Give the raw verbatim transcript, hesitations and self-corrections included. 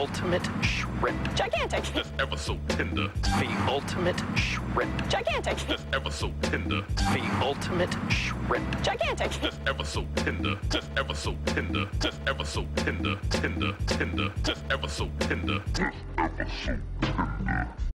ultimate shrimp. Gigantic. Just ever so tender. The ultimate shrimp. Gigantic. Just ever so tender. The ultimate shrimp. Gigantic. Just ever so tender. Just ever so tender. Just ever so tender. Tender, tender. Just ever so tender. Just ever so tender.